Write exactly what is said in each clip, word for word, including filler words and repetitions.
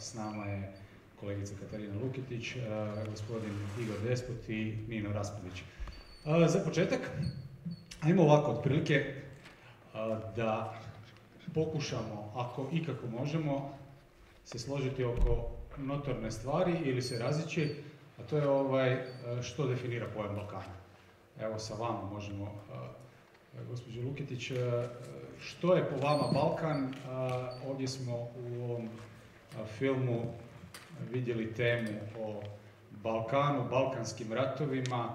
S nama je kolegica Katarina Luketić, gospodin Igor Despot i Nino Raspudić. Za početak, ajmo ovako otprilike da pokušamo, ako ikako možemo, se složiti oko notorne stvari ili se razići, a to je ovaj, što definira pojam Balkana. Evo sa vama možemo, gospođo Luketić, što je po vama Balkan? Ovdje smo u ovom filmu vidjeli temu o Balkanu, balkanskim ratovima.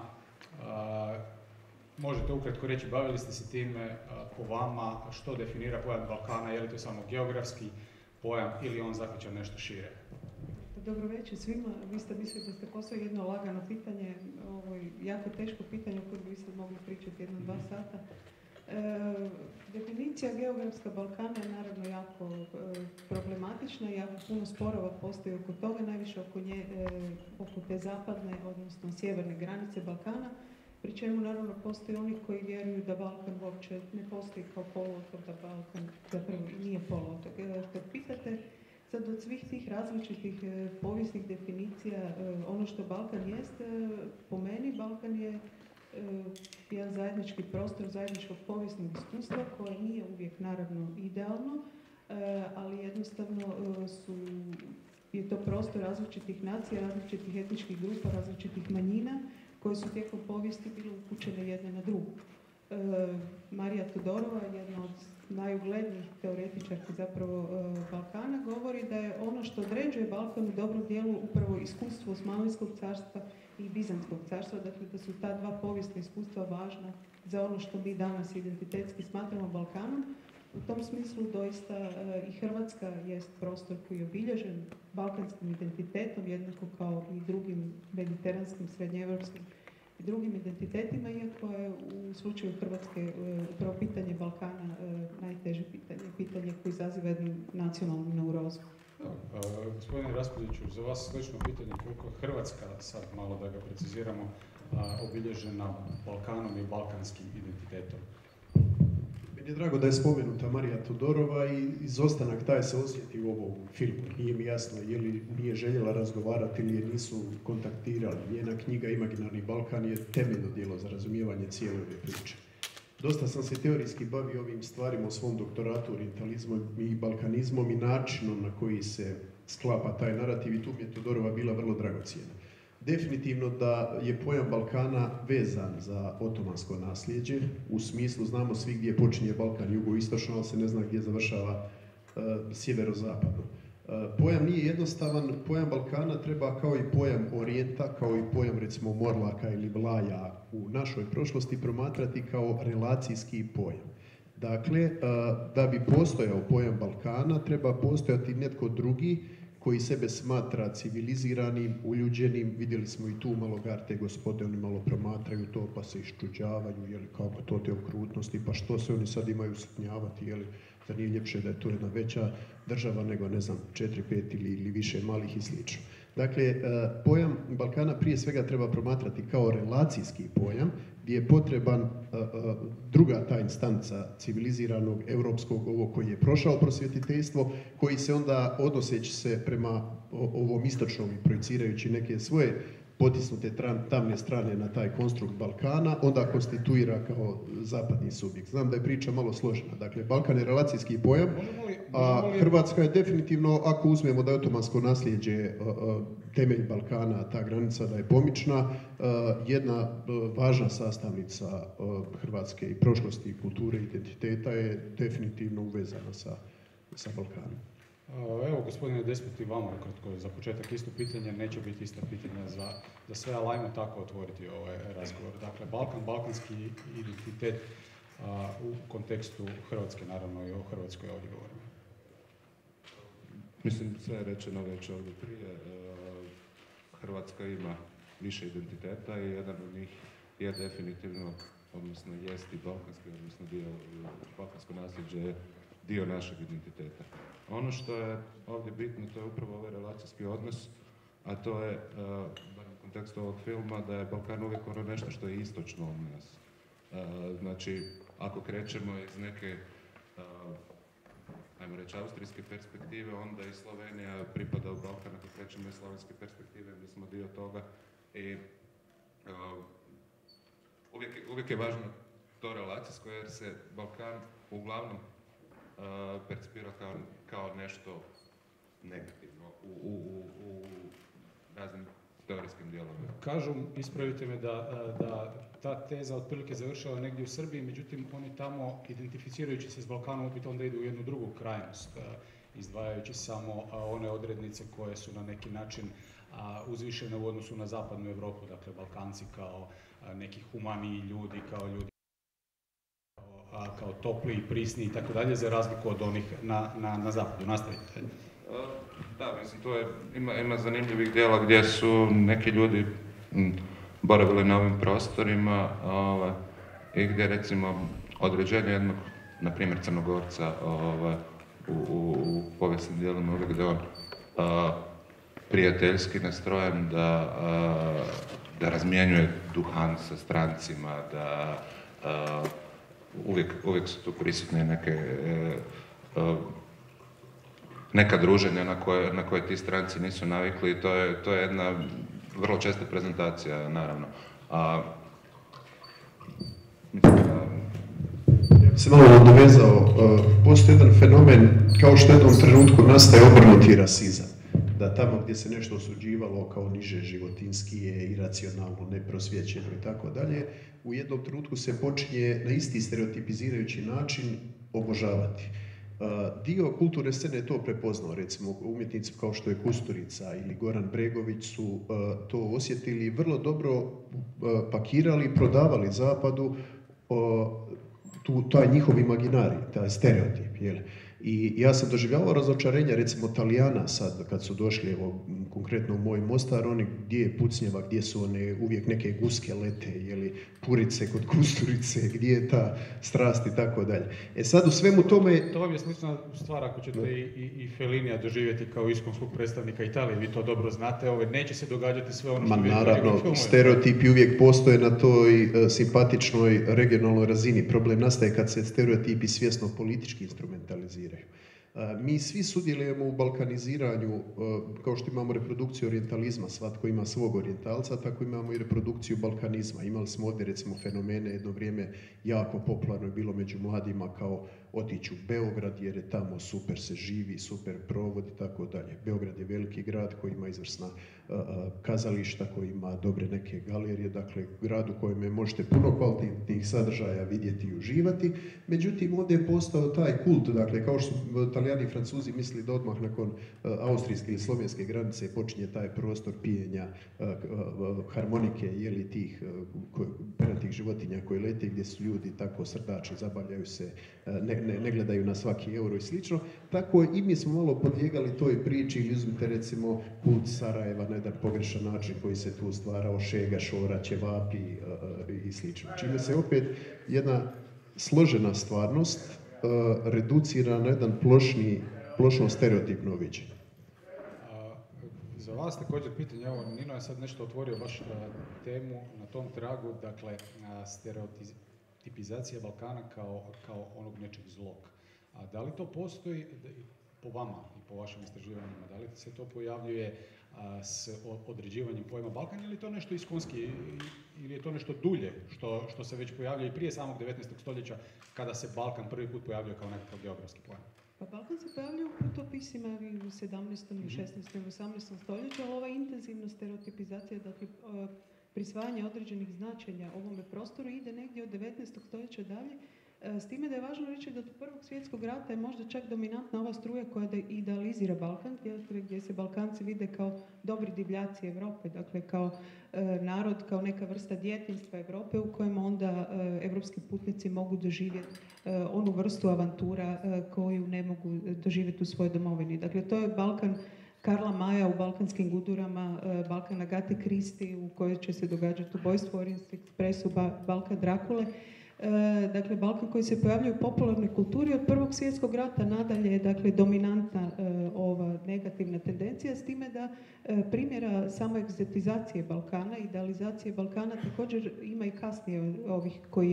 Možete ukratko reći, bavili ste se time, po vama, što definira pojam Balkana, je li to samo geografski pojam ili on zahvaća nešto šire? Dobro večer svima. Vi ste mislili da ste postavili jedno lagano pitanje, ovo je jako teško pitanje o kojem bi ste mogli pričati jedno, dva sata. E, definicija geografska Balkana je naravno jako e, problematična i jako puno sporova postoji oko toga, najviše oko, nje, e, oko te zapadne, odnosno sjeverne granice Balkana, pri čemu naravno postoje oni koji vjeruju da Balkan uopće ne postoji kao poluotok, da Balkan zapravo nije poluotok. E, kad pitate sad od svih tih različitih e, povijesnih definicija, e, ono što Balkan jest, e, po meni Balkan je jedan zajednički prostor zajedničkog povijesnog iskustva koje nije uvijek naravno idealno, ali jednostavno su, je to prostor različitih nacija, različitih etničkih grupa, različitih manjina koje su tijekom povijesti bile upućene jedne na drugu. Marija Todorova, jedna od najuglednijih teoretičarki zapravo Balkana, govori da je ono što određuje Balkan u dobrom dijelu upravo iskustvo Osmanlijskog carstva i Bizantskog carstva, dakle da su ta dva povijesna iskustva važna za ono što mi danas identitetski smatramo Balkanom. U tom smislu doista e, i Hrvatska jest prostor koji je obilježen balkanskim identitetom, jednako kao i drugim mediteranskim, srednjeevropskim i drugim identitetima, iako je u slučaju Hrvatske e, upravo pitanje Balkana e, najteže pitanje, pitanje koje izaziva jednu nacionalnu neurozu. Uh, gospodine Raspudiću, za vas slično pitanje koliko je Hrvatska, sad malo da ga preciziramo, uh, obilježena Balkanom i balkanskim identitetom. Meni je drago da je spomenuta Marija Todorova i izostanak taj se osjeti u ovom filmu. Nije mi jasno je li nije željela razgovarati ili je nisu kontaktirali. Njena knjiga Imaginarni Balkan je temeljno djelo za razumijevanje cijele ove priče. Dosta sam se teorijski bavio ovim stvarima u svom doktoratu, orijentalizmom i balkanizmom i načinom na koji se sklapa taj narativ i tu mi je Todorova bila vrlo dragocjena. Definitivno da je pojam Balkana vezan za otomansko nasljeđe, u smislu znamo svi gdje počinje Balkan jugoistočno, ali se ne zna gdje završava uh, sjeverozapadno. Uh, pojam nije jednostavan, pojam Balkana treba kao i pojam Orijenta, kao i pojam recimo Morlaka ili Blaja u našoj prošlosti promatrati kao relacijski pojam. Dakle, uh, da bi postojao pojam Balkana treba postojati netko drugi koji sebe smatra civiliziranim, uljuđenim. Vidjeli smo i tu malo garte gospode, oni malo promatraju to pa se iščuđavaju, jeli kako to te okrutnosti, pa što se oni sad imaju stupnjavati, jeli da nije ljepše da je to jedna veća država nego ne znam četiri, pet ili, ili više malih i slično. Dakle, pojam Balkana prije svega treba promatrati kao relacijski pojam gdje je potreban druga ta instanca civiliziranog europskog, ovo koji je prošao prosvjetiteljstvo, koji se onda odnoseći se prema ovom istočnom i projicirajući neke svoje potisnute tamne strane na taj konstrukt Balkana, onda konstituira kao zapadni subjekt. Znam da je priča malo složena. Dakle, Balkan je relacijski pojam, a Hrvatska je definitivno, ako uzmemo da je otomansko nasljeđe temelj Balkana, ta granica da je pomična, jedna važna sastavnica hrvatske i prošlosti, kulture i identiteta je definitivno uvezana sa, sa Balkanom. Evo, gospodine Despot, i vama ukratko za početak isto pitanje, neće biti ista pitanja za, za sve, ali ajmo tako otvoriti ovaj razgovor. Dakle, Balkan, balkanski identitet a, u kontekstu Hrvatske, naravno i o Hrvatskoj ovdje govorimo. Mislim, sve je rečeno već ovdje prije. Hrvatska ima više identiteta i jedan od njih je definitivno, odnosno jest i balkanski, odnosno dio, balkansko nasljeđe je dio našeg identiteta. Ono što je ovdje bitno, to je upravo ovaj relacijski odnos, a to je, uh, u kontekstu ovog filma, da je Balkan uvijek ono nešto što je istočno od nas. Uh, znači, ako krećemo iz neke, uh, ajmo reći, austrijske perspektive, onda i Slovenija pripada u Balkan, ako krećemo iz slovenske perspektive, mi smo dio toga. I uh, uvijek, uvijek je važno to relacijsko, jer se Balkan uglavnom uh, percipira kao, kao nešto negativno u, u, u, u raznim teorijskim dijelovima. Kažu, ispravite me, da, da ta teza otprilike završava negdje u Srbiji, međutim oni tamo, identificirajući se s Balkanom, opet onda idu u jednu drugu krajnost, izdvajajući samo one odrednice koje su na neki način uzvišene u odnosu na zapadnu Europu, dakle Balkanci kao neki humaniji ljudi, kao ljudi kao, kao topli i prisni i tako dalje, za razliku od onih na, na, na zapadu. Nastavite. Da, mislim, to je, ima, ima zanimljivih dijela gdje su neki ljudi m, boravili na ovim prostorima ove, i gdje recimo određenje jednog, na primjer Crnogorca, ove, u, u, u povijesnim dijelima uvijek gdje on a, prijateljski nastrojen, da, a, da razmjenjuje duhan sa strancima, da a, uvijek, uvijek su tu prisutne neke e, a, neka druženja na koje, na koje ti stranci nisu navikli i to je, to je jedna vrlo česta prezentacija, naravno. A, mislim da... Ja bi se malo nadovezao, postoji jedan fenomen, kao što u jednom trenutku nastaje obrnuti rasizam. Da tamo gdje se nešto osuđivalo kao niže životinskije, iracionalno, neprosvjećeno i tako dalje, u jednom trenutku se počinje na isti stereotipizirajući način obožavati. Uh, dio kulturne scene je to prepoznao, recimo umjetnici kao što je Kusturica ili Goran Bregović su uh, to osjetili i vrlo dobro uh, pakirali i prodavali zapadu uh, tu, taj njihov imaginarij, taj stereotip, jel? I ja sam doživljavao razočarenja, recimo Talijana sad, kad su došli, evo, konkretno u moj Mostar, oni gdje je pucnjeva, gdje su one uvijek neke guske lete, jeli, purice kod Kusturice, gdje je ta strast i tako dalje. E sad u svemu tome... To vam je slična stvar ako ćete i, i, i Fellinija doživjeti kao iskonskog predstavnika Italije, vi to dobro znate, ove, neće se događati sve ono što Ma, vi naravno, stereotipi uvijek postoje na toj uh, simpatičnoj regionalnoj razini. Problem nastaje kad se stereotipi svjesno politički instrumentaliziraju. Mi svi sudjelujemo u balkaniziranju, kao što imamo reprodukciju orijentalizma, svatko ima svog orijentalca, tako imamo i reprodukciju balkanizma. Imali smo ovdje recimo fenomene, jedno vrijeme jako popularno je bilo među mladima kao otići u Beograd jer je tamo super se živi, super provod i tako dalje. Beograd je veliki grad koji ima izvrsna uh, kazališta, koji ima dobre neke galerije, dakle grad u kojem možete puno kvalitetnih sadržaja vidjeti i uživati. Međutim, ovdje je postao taj kult, dakle kao što su Talijani i Francuzi mislili da odmah nakon uh, austrijske ili slovenske granice počinje taj prostor pijenja uh, uh, harmonike, jeli tih uh, pernatih životinja koji lete gdje su ljudi tako srdači, zabavljaju se, uh, ne, ne, ne gledaju na svaki euro i slično. Tako i mi smo malo podlijegali toj priči ili uzmite recimo kult Sarajeva na jedan pogrešan način koji se tu stvarao, šega, šora, ćevapi uh, i slično. Čime se opet jedna složena stvarnost uh, reducira na jedan plošni, plošno stereotipno viđenje. Za vas također pitanje, evo Nino je sad nešto otvorio baš uh, temu na tom tragu, dakle uh, stereotipizacija Balkana kao, kao onog nečeg zlog. A da li to postoji po vama i po vašim istraživanjima, da li se to pojavljuje a, s određivanjem pojma Balkan ili je to nešto iskonski ili je to nešto dulje što, što se već pojavljuje i prije samog devetnaestog stoljeća kada se Balkan prvi put pojavljuje kao nekakav geografski pojam? Pa Balkan se pojavljuje u putopisima i u sedamnaestom, i šesnaestom, i osamnaestom stoljeću, ali ova intenzivna stereotipizacija, dakle prisvajanje određenih značenja ovome prostoru ide negdje od devetnaestog stoljeća dalje. S time da je važno reći da od Prvog svjetskog rata je možda čak dominantna ova struja koja idealizira Balkan, gdje, gdje se Balkanci vide kao dobri divljaci Europe, dakle kao e, narod, kao neka vrsta djetinjstva Europe u kojem onda e, evropski putnici mogu doživjeti e, onu vrstu avantura e, koju ne mogu doživjeti u svojoj domovini. Dakle, to je Balkan Karla Maja u Balkanskim gudurama, e, Balkan Agate Kristi u kojoj će se događati ubojstvo u Orient Expressu, ba, Balkan Drakule. E, dakle, Balkan koji se pojavljuje u popularnoj kulturi od Prvog svjetskog rata nadalje je dakle, dominantna e, ova negativna tendencija, s time da e, primjera samo egzotizacije Balkana, idealizacije Balkana također ima i kasnije ovih koji je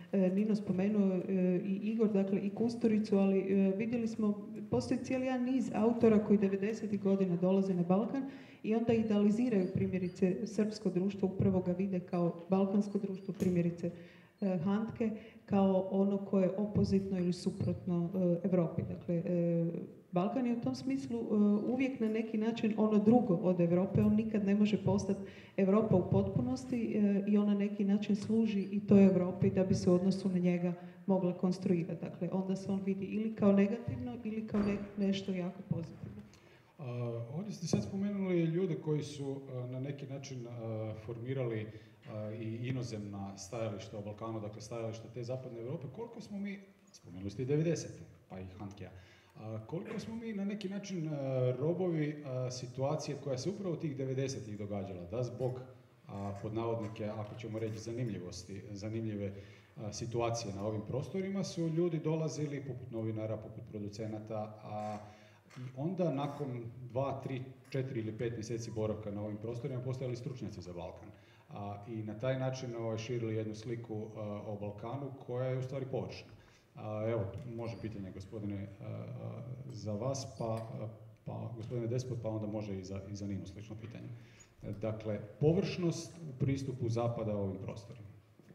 Nino spomenuo i Igor, dakle i Kusturicu, ali vidjeli smo, postoji cijeli jedan niz autora koji devedesetih godina dolaze na Balkan i onda idealiziraju primjerice srpsko društvo, upravo ga vide kao balkansko društvo, primjerice Handke, kao ono koje je opozitno ili suprotno Europi. Dakle, Balkan je u tom smislu uvijek na neki način ono drugo od Europe, on nikad ne može postati Europa u potpunosti i on na neki način služi i toj Europi da bi se u odnosu na njega mogla konstruirati. Dakle, onda se on vidi ili kao negativno ili kao ne, nešto jako pozitivno. Uh, ovdje ste sad spomenuli ljude koji su uh, na neki način uh, formirali uh, i inozemna stajališta o Balkanu, dakle stajališta te zapadne Europe. Koliko smo mi, spomenuli ste i devedesete, pa i Handkea, uh, koliko smo mi na neki način uh, robovi uh, situacije koja se upravo tih devedesetih događala, da zbog uh, pod navodnike, ako ćemo reći zanimljivosti, zanimljive uh, situacije na ovim prostorima, su ljudi dolazili poput novinara, poput producenata, a i onda nakon dva, tri, četiri ili pet mjeseci boravka na ovim prostorima postajali stručnjaci za Balkan. A, I na taj način ovaj, širili jednu sliku a, o Balkanu koja je u stvari površna. A, evo, može pitanje gospodine a, a, za vas, pa, pa gospodine Despot, pa onda može i za, i za Ninu slično pitanje. Dakle, površnost u pristupu zapada ovim prostorima.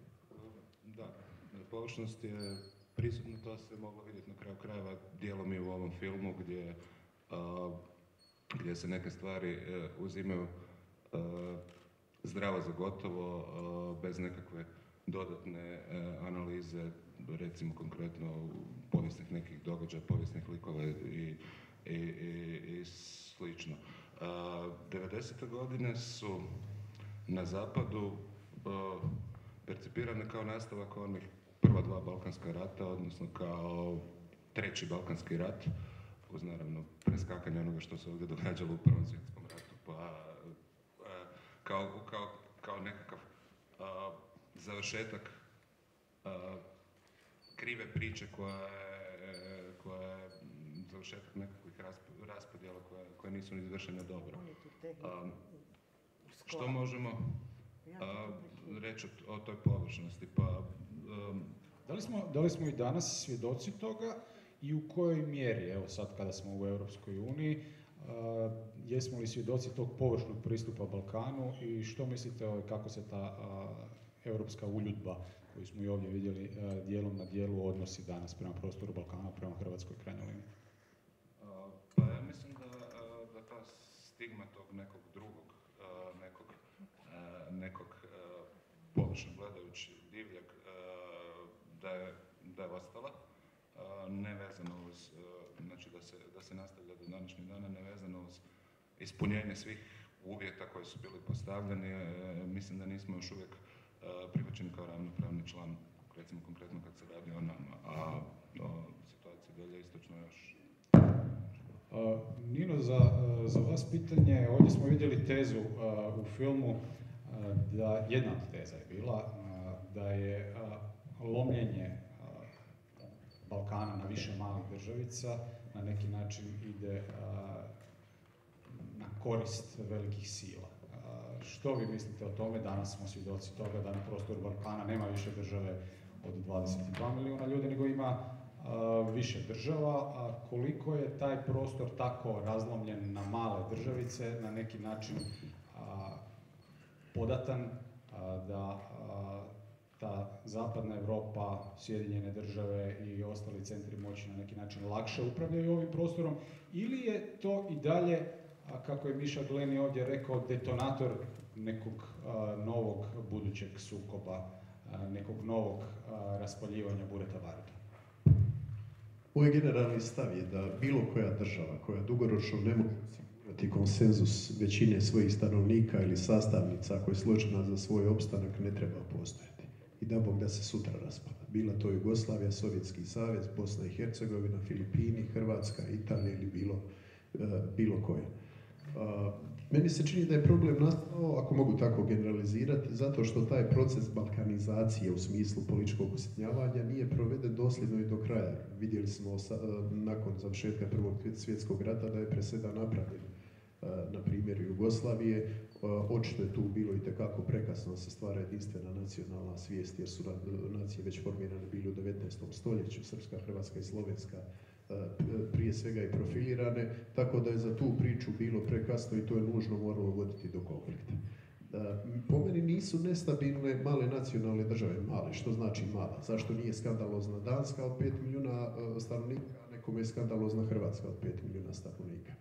Da, površnost je prisutno, to se moglo vidjeti na kraju krajeva dijelom i u ovom filmu gdje, uh, gdje se neke stvari uh, uzimaju uh, zdravo za gotovo, uh, bez nekakve dodatne uh, analize, recimo konkretno povijesnih nekih događaja, povijesnih likova i, i, i, i slično. Uh, devedesete godine su na zapadu uh, percipirane kao nastavak onih prva dva Balkanska rata, odnosno kao treći Balkanski rat, uz naravno preskakanje onoga što se ovdje događalo u Prvom svjetskom ratu, pa kao, kao, kao nekakav a, završetak a, krive priče koja je, koja je završetak nekakvih raspodjela koje, koje nisu ni izvršene dobro. A, što možemo a, reći o, o toj površnosti? Pa, um, Da li, smo, da li smo i danas svjedoci toga i u kojoj mjeri, evo sad kada smo u Europskoj uniji, uh, jesmo li svjedoci tog površnog pristupa Balkanu i što mislite o kako se ta uh, europska uljudba koju smo i ovdje vidjeli uh, dijelom na dijelu odnosi danas prema prostoru Balkana, prema Hrvatskoj krajnjoj liniji? Uh, pa ja mislim da, uh, da ta stigma tog nekog drugog, uh, nekog, uh, nekog uh, površno gledajući divljeg, da je, da je ostala, nevezano uz, znači da se, da se nastavlja do današnjeg dana, nevezano uz ispunjenje svih uvjeta koji su bili postavljeni. Mislim da nismo još uvijek prihvaćeni kao ravnopravni član, recimo konkretno kad se radi o nama, a o situaciji dolje istočno još. Uh, Nino, za, uh, za vas pitanje, ovdje smo vidjeli tezu uh, u filmu, uh, da jedna od teza je bila uh, da je uh, lomljenje uh, Balkana na više malih državica na neki način ide uh, na korist velikih sila. Uh, što vi mislite o tome? Danas smo svjedoci toga da na prostoru Balkana nema više države od dvadeset dva milijuna ljudi, nego ima uh, više država. A koliko je taj prostor tako razlomljen na male državice, na neki način uh, podatan uh, da uh, ta zapadna Europa, Sjedinjene države i ostali centri moći na neki način lakše upravljaju ovim prostorom, ili je to i dalje, a kako je Miša Gleni ovdje rekao, detonator nekog a, novog budućeg sukoba, a, nekog novog a, raspaljivanja bureta baruta? Moj generalni stav je da bilo koja država koja dugoročno ne može osigurati konsenzus većine svojih stanovnika ili sastavnica koja je složena za svoj opstanak ne treba postojati. I da Bog da se sutra raspada. Bila to Jugoslavija, Sovjetski savez, Bosna i Hercegovina, Filipini, Hrvatska, Italija ili bilo, uh, bilo koje. Uh, meni se čini da je problem nastao, ako mogu tako generalizirati, zato što taj proces balkanizacije u smislu političkog usitnjavanja nije proveden dosljedno i do kraja. Vidjeli smo sa, uh, nakon završetka Prvog svjetskog rata da je presedan napravljen na primjer Jugoslavije. Očito je tu bilo itekako prekasno da se stvara jedinstvena nacionalna svijest, jer su nacije već formirane bili u devetnaestom stoljeću, Srpska, Hrvatska i Slovenska prije svega i profilirane, tako da je za tu priču bilo prekasno i to je nužno moralo voditi do konflikta. Po meni nisu nestabilne male nacionalne države, male, što znači mala? Zašto nije skandalozna Danska od pet milijuna stanovnika, a nekome je skandalozna Hrvatska od pet milijuna stanovnika?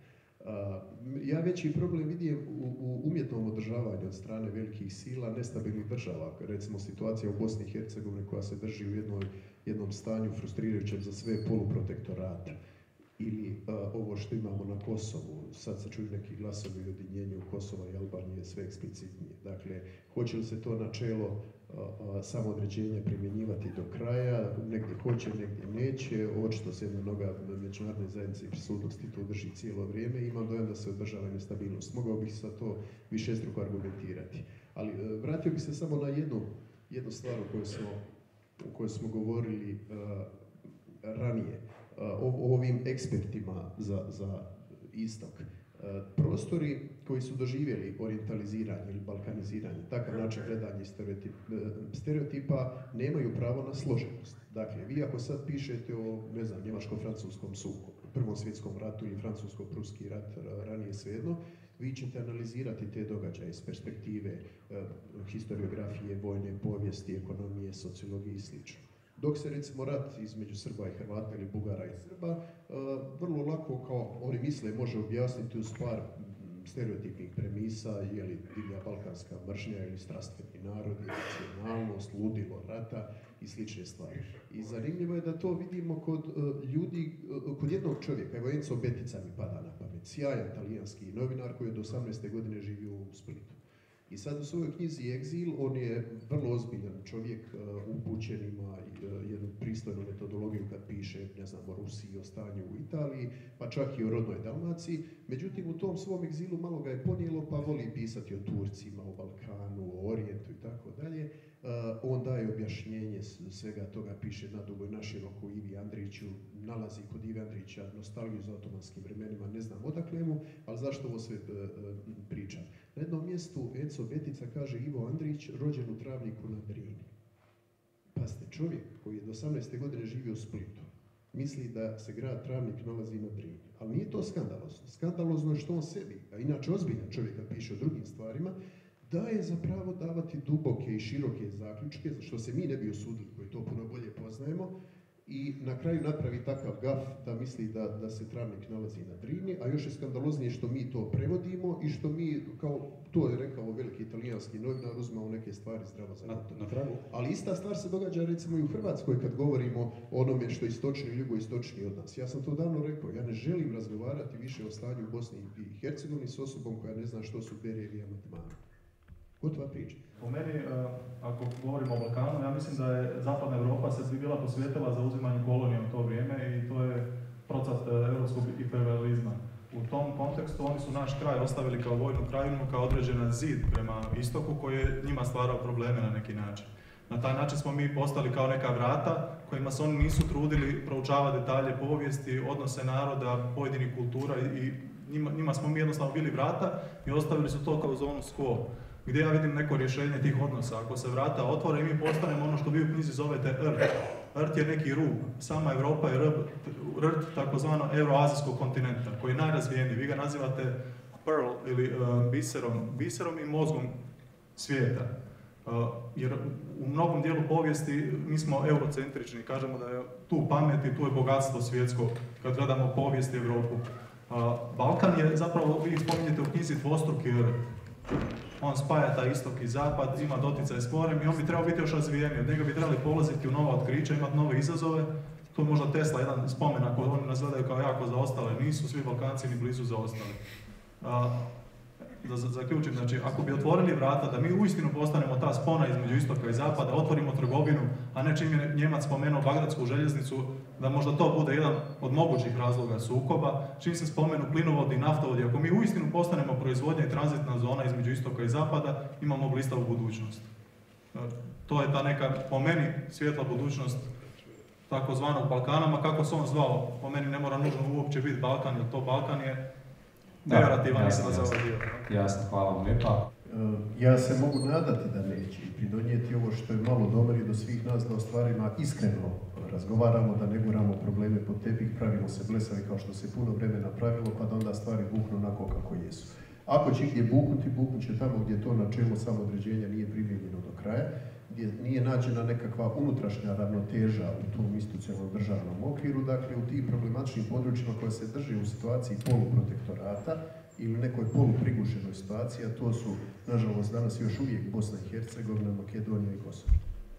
Ja veći problem vidim u, u umjetnom održavanju od strane velikih sila, nestabilnih država. Recimo situacija u Bosni i Hercegovini koja se drži u jednoj, jednom stanju frustrirajućem za sve poluprotektorata. Ili uh, ovo što imamo na Kosovu, sad se čuju neki glasovi o ujedinjenju Kosova i Albanije sve eksplicitnije. Dakle, hoće li se to načelo uh, uh, samoodređenja primjenjivati do kraja, negdje hoće, negdje neće, očito se jedna noga međunarodne zajednice i prisutnosti tu drži cijelo vrijeme, imam dojam da se održava nestabilnost. Mogao bih sa to višestruko argumentirati. Ali uh, vratio bih se samo na jednu, jednu stvar o kojoj smo, o kojoj smo govorili uh, ranije. O ovim ekspertima za, za istok. Prostori koji su doživjeli orijentaliziranje ili balkaniziranje, takav način gledanja stereotip, stereotipa, nemaju pravo na složenost. Dakle, vi ako sad pišete o, ne znam, njemačko-francuskom sukobu, Prvom svjetskom ratu ili francusko-pruski rat, ranije svejedno, vi ćete analizirati te događaje iz perspektive eh, historiografije, vojne povijesti, ekonomije, sociologije i sl. Dok se recimo rat između Srba i Hrvata ili Bugara i Srba uh, vrlo lako, kao oni misle, može objasniti uz par stereotipnih premisa, je li divlja balkanska mržnja ili strastveni narod, nacionalnost, ludilo rata i slične stvari. I zanimljivo je da to vidimo kod uh, ljudi, uh, kod jednog čovjeka, evo Enzo Betica mi pada na pamet, sjajan talijanski novinar koji je do osamnaeste godine živio u Splitu. I sad u svojoj knjizi Egzil, on je vrlo ozbiljan čovjek, uh, upućen, ima uh, jednu pristojnu metodologiju kad piše, ne znam, o Rusiji, o stanju u Italiji, pa čak i o rodnoj Dalmaciji. Međutim, u tom svom egzilu malo ga je ponijelo, pa voli pisati o Turcima, o Balkanu, o Orijentu i tako dalje. On daje objašnjenje svega toga, piše nadugo i naširoko Ivi Andriću, nalazi kod Ive Andrića nostalgiju za otomanskim vremenima, ne znam odakle mu, ali zašto ovo sve uh, pričam. Na jednom mjestu Enzo Betica kaže Ivo Andrić, rođen u Travniku na Drini. Pazite, čovjek koji je do osamnaeste godine živio u Splitu, misli da se grad Travnik nalazi na Drini. Ali nije to skandalozno. Skandalozno je što on sebi, a inače ozbiljan čovjek kad piše o drugim stvarima, daje zapravo davati duboke i široke zaključke, za što se mi ne bi osudili, koji to puno bolje poznajemo, i na kraju napravi takav gaf da misli da, da se Travnik nalazi na Drini, a još je skandaloznije što mi to prevodimo i što mi, kao to je rekao veliki italijanski novinar, uzmemo neke stvari zdravo za gotovo. Ali ista stvar se događa recimo i u Hrvatskoj kad govorimo o onome što je istočni i jugoistočni od nas. Ja sam to davno rekao, ja ne želim razgovarati više o stanju u Bosni i Hercegovini s osobom koja ne zna što su Berijevi amandmani. Gotova priča. Po meni, ako govorimo o Balkanu, ja mislim da je Zapadna Europa se bila posvetila za uzimanje kolonija u to vrijeme i to je procvat europskog imperializma. U tom kontekstu oni su naš kraj ostavili kao vojnu krajinu, kao određen zid prema istoku koji je njima stvarao probleme na neki način. Na taj način smo mi postali kao neka vrata kojima se oni nisu trudili proučavati detalje povijesti, odnose naroda, pojedinih kultura i njima, njima smo mi jednostavno bili vrata i ostavili su to kao zonu quo. Gdje ja vidim neko rješenje tih odnosa. Ako se vrata otvore i mi postanemo ono što vi u knjizi zovete rt. Rt je neki rub. Sama Europa je rb, rt takozvano euroazijskog kontinenta, koji je najrazvijeniji. Vi ga nazivate pearl ili uh, biserom, biserom i mozgom svijeta. Uh, jer u mnogom dijelu povijesti mi smo eurocentrični. Kažemo da je tu pamet i tu je bogatstvo svjetsko kad gledamo povijest i Europu. Uh, Balkan je zapravo, vi spominjete u knjizi dvostruki rt. On spaja taj istok i zapad, ima doticaj s morem i on bi trebao biti još razvijeniji. Od njega bi trebali polaziti u nova otkrića, imati nove izazove. Tu je možda Tesla jedan spomen, ako oni nas gledaju kao jako zaostale. Nisu svi Balkanci ni blizu zaostali. A, da zaključim, znači, ako bi otvorili vrata, da mi uistinu postanemo ta spona između istoka i zapada, otvorimo trgovinu, a ne čim je Njemac spomenuo Bagdadsku željeznicu, da možda to bude jedan od mogućih razloga sukoba. Čim se spomenu plinovodi i naftovodi, ako mi uistinu postanemo proizvodnja i tranzitna zona između istoka i zapada, imamo blistavu budućnost. To je ta neka, po meni, svjetla budućnost takozvanog Balkana, ma kako se on zvao, po meni ne mora nužno uopće biti Balkan, jer to Balkan je Pejorativa jasno, mislim da za jasno. ovaj dio. Jasno, hvala vam lijepa. Ja se mogu nadati da neće i pridonijeti ovo što je malo domeri do svih nas da o stvarima iskreno razgovaramo, da ne guramo probleme pod tepih, pravimo se blesavi kao što se puno vremena pravilo, pa da onda stvari buknu onako kako jesu. Ako će gdje buknuti, buknut će tamo gdje to načelo samoodređenja nije primijenjeno do kraja, gdje nije nađena nekakva unutrašnja ravnoteža u tom institucionalnom državnom okviru, dakle u tim problematičnim područjima koja se drži u situaciji poluprotektorata ili nekoj poluprigušenoj situaciji, a to su, nažalost, danas još uvijek Bosna i Hercegovina, Makedonija i Kosovo.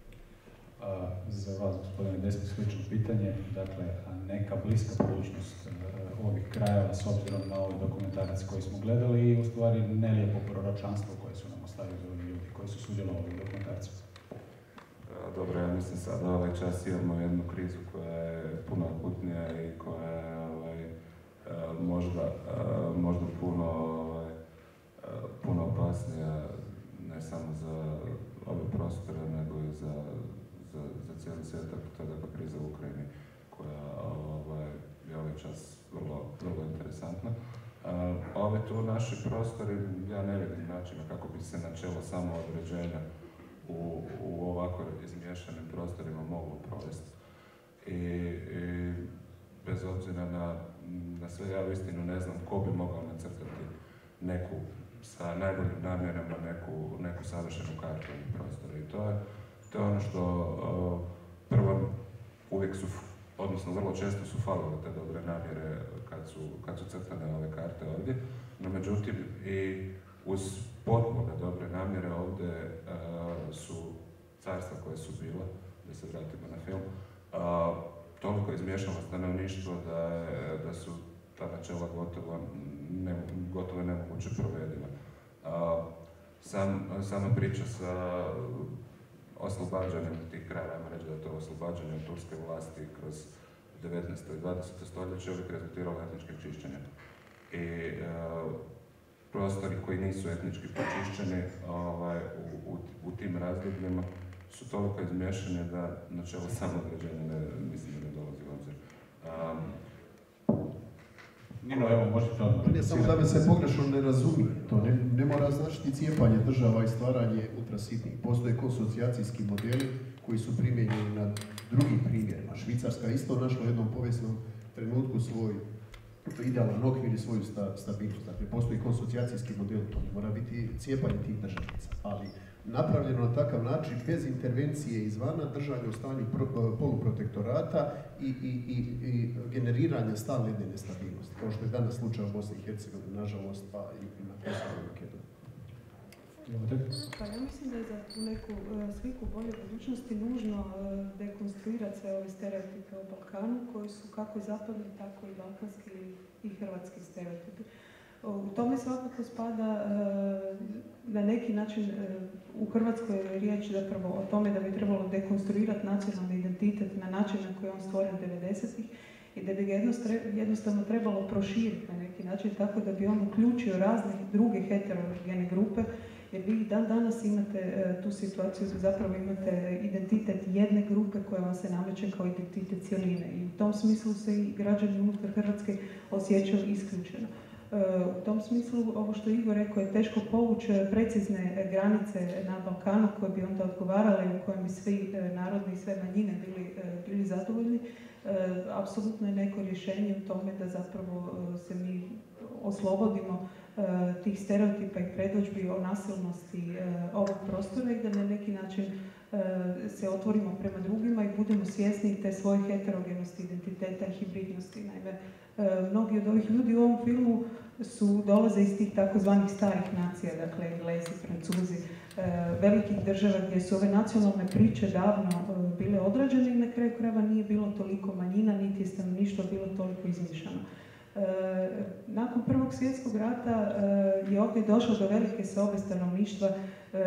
A, za vas, gospodine Despot, slično pitanje. Dakle, a neka bliska budućnost uh, ovih krajeva s obzirom na ovaj dokumentarac koji smo gledali i u stvari nelijepo proročanstvo koje su nam ostavili ovi ljudi koji su sudjelovali u dokumentarcu. Dobro, ja mislim sada ovaj čas imamo jednu krizu koja je puno akutnija i koja je ovaj, možda, možda puno, ovaj, puno opasnija ne samo za ove prostore, nego i za, za, za cijeli svijet, to je dakle kriza u Ukrajini koja ovaj, je ovaj čas vrlo, vrlo interesantna. Ovi tu naši prostori, ja ne vidim načina kako bi se načelo samoodređenja u, u ovako izmiješanim prostorima moglo provesti. I, i bez obzira na, na sve, ja uistinu ne znam ko bi mogao nacrtati neku, sa najboljim namjerama, neku, neku savršenu kartu ovih prostora. I to je, to je ono što o, prvo uvijek su, odnosno vrlo često su falile te dobre namjere kad su, kad su crtane ove karte ovdje, no međutim i uz potpuno dobre namjere ovdje uh, su carstva koje su bila, da se vratimo na film, uh, toliko izmiješalo stanovništvo da, je, da su ta načela gotovo, ne, gotovo nemoguće provediva. Uh, sam, sama priča sa oslobađanjem tih krajeva, ajmo reći da je to oslobađanje od turske vlasti kroz devetnaesto i dvadeseto stoljeće uvijek rezultiralo etničkim čišćenjem. I uh, prostori koji nisu etnički počišćeni ovaj, u, u, u tim razdobljima su toliko izmiješani da načelo samoodređenja ne, mislim da ne dolazi u obzir. Um, Nino, evo, možete odmah. Ne samo da me se pogrešno ne razumije, to ne, ne mora značiti cijepanje država i stvaranje ultrasitnih. Postoje konsocijacijski modeli koji su primijenjeni na drugim primjerima. Švicarska isto našla u jednom povijesnom trenutku svoj idealan okvir i svoju sta, stabilnost. Dakle, postoji konsocijacijski model, to ne mora biti cijepanje tih državica, ali napravljeno na takav način, bez intervencije izvana, držanje u stanju pro, poluprotektorata i, i, i, i generiranja stalne jedne nestabilnosti, kao što je danas slučaj u Bosni i Hercegovini, nažalost, pa i na Kosovu i Makedoniji. Pa ja mislim da je za tu neku uh, sliku bolje budućnosti nužno uh, dekonstruirati sve ove stereotipe o Balkanu koji su kako zapadni, tako i balkanski i hrvatski stereotipi. U tome svakako spada uh, na neki način uh, u Hrvatskoj je riječ zapravo o tome da bi trebalo dekonstruirati nacionalni identitet na način na koji je on stvoren devedesetih i da bi ga jednostavno trebalo proširiti na neki način tako da bi on uključio razne druge heterogene grupe. Jer vi dan danas imate uh, tu situaciju da zapravo imate identitet jedne grupe koja vam se nameće kao identitet cjeline. I u tom smislu se i građani unutar Hrvatske osjećaju isključeno. Uh, u tom smislu, ovo što Igor rekao, je teško povući precizne granice na Balkanu koje bi onda odgovarale i u kojem bi svi uh, narodi i sve manjine bili, uh, bili zadovoljni. Uh, apsolutno je neko rješenje u tome da zapravo uh, se mi oslobodimo uh, tih stereotipa i predodžbi o nasilnosti uh, ovog prostora i da na neki način uh, se otvorimo prema drugima i budemo svjesni te svoje heterogenosti, identiteta i hibridnosti. Naime, uh, mnogi od ovih ljudi u ovom filmu su, dolaze iz tih takozvanih starih nacija, dakle Englezi, Francuzi, uh, velikih država gdje su ove nacionalne priče davno uh, bile odrađene i na kraju krajeva nije bilo toliko manjina, niti je stanovništvo bilo toliko izmišljeno. E, nakon Prvog svjetskog rata e, je ovdje došlo do velike seobe stanovništva. E,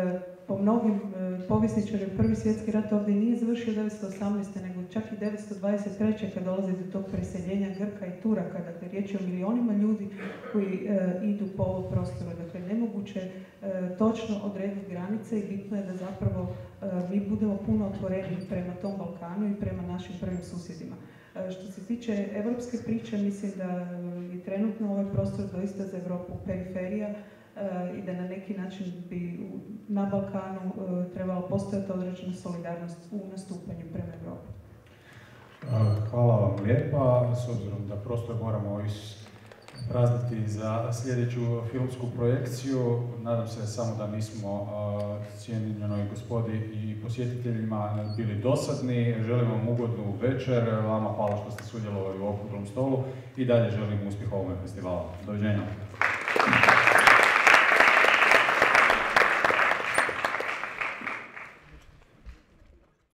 po mnogim e, povjesničarima prvi svjetski rat ovdje nije završio devetsto osamnaeste. nego čak i devetsto dvadeset treće. kad dolazi do tog preseljenja Grka i Turaka. Dakle, riječ je o milionima ljudi koji e, idu po ovom prostoru. Dakle, nemoguće e, točno odrediti granice i bitno je da zapravo e, mi budemo puno otvoreni prema tom Balkanu i prema našim prvim susjedima. E, što se tiče evropske priče, mislim da je trenutno ovaj prostor doista za Europu periferija i da na neki način bi na Balkanu trebalo postojati određena solidarnost u nastupanju prema Europi. Hvala vam lijepa, s obzirom da prostor moramo isprazniti za sljedeću filmsku projekciju. Nadam se samo da nismo cijenjenoj gospodi i posjetiteljima bili dosadni. Želim vam ugodnu večer, vama hvala što ste sudjelovali u okruglom stolu i dalje želim uspjeh ovome festivalu. Doviđenja.